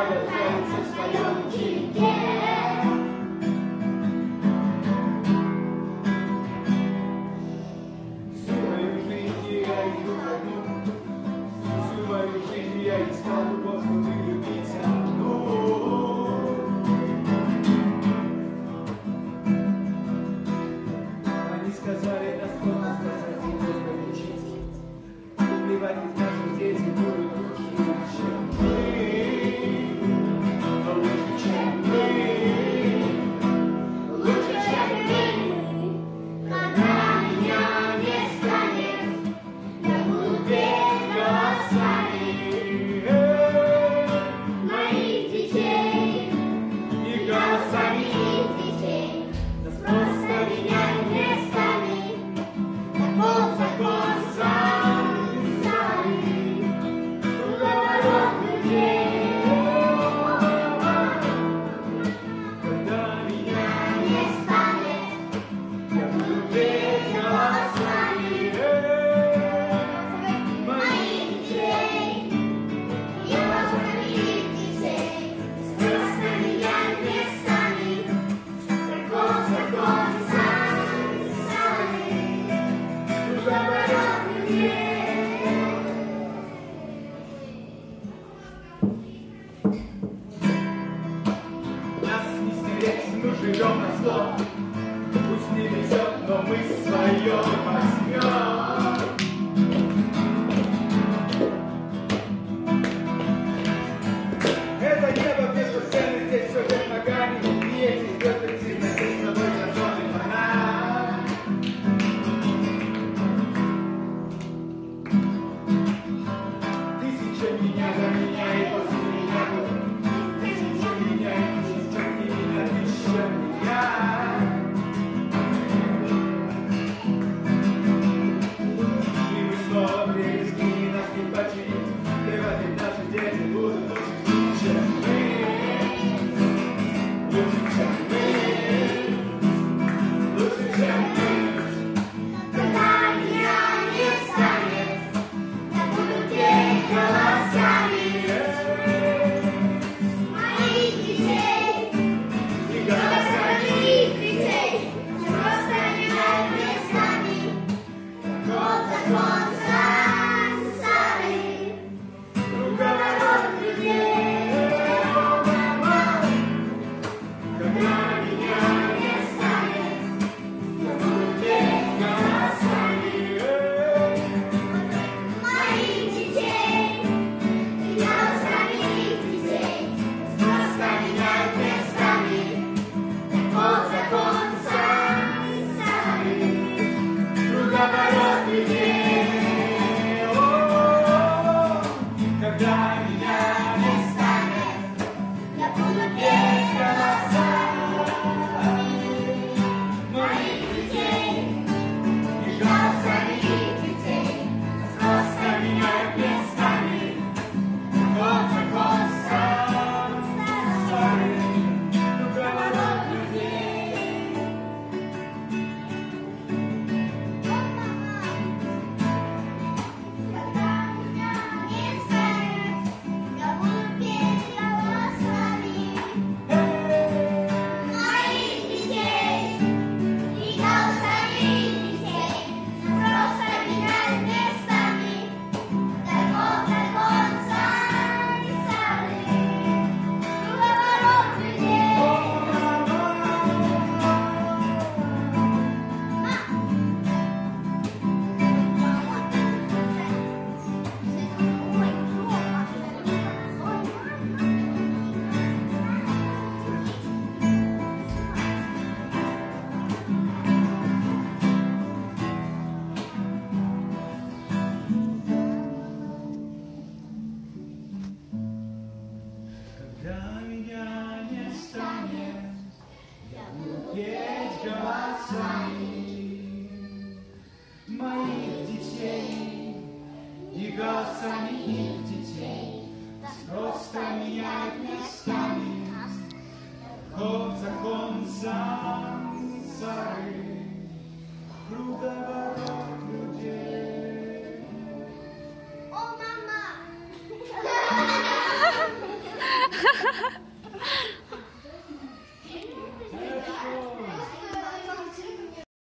выражается в своем ученике. Всю мою жизнь я иду ко дну, всю мою жизнь я искал любовь, чтобы любить одну. Они сказали, насколько сказать, не можно лечить. Плевать из наших дети будут лучше, чем мы. Но лучше, чем мы. Лучше, чем мы. Когда меня не станет, я буду петь голосами моих детей и голосами их детей. Нас просто меняют местами. Таков закон сансары, круговорот людей. Когда меня не станет, я буду петь голосами моих детей и голосами их детей. Просто меняют местами. Таков закон сансары, круговорот людей. Нас не стереть, мы живем на зло. Пусть не везет, но мы свое возьмем. Это небо без сцены, здесь все вверх ногами. И эти звезды сильно здесь с тобой зажженный фонарь. Тысяча меня за меня и после меня будет. Тысяча меня и тысяча меня, тысяча меня. И мы снова близки, нас не починить. Плевать, ведь наши дети будут лучше, чем мы. Лучше, чем мы. Лучше, чем мы. Когда меня не станет, я буду петь голосами моих детей и голосами их детей. Просто меняют местами. Таков закон сансары, круговорот людей. Когда меня не станет, я буду петь голосами моих детей и голосами их детей. Просто меняют местами. Таков закон сансары, круговорот людей. Когда меня не станет, я буду петь голосами моих детей и голосами их детей. Просто меняют местами. Таков закон сансары, круговорот людей. Когда меня не станет, я буду петь голосами моих детей и голосами их детей. Просто меняют местами. Таков закон сансары, круговорот людей. Когда меня не станет, я буду петь голосами моих детей и голосами их детей. Нас просто меняют местами. Таков закон сансары, круговорот людей. О, мама!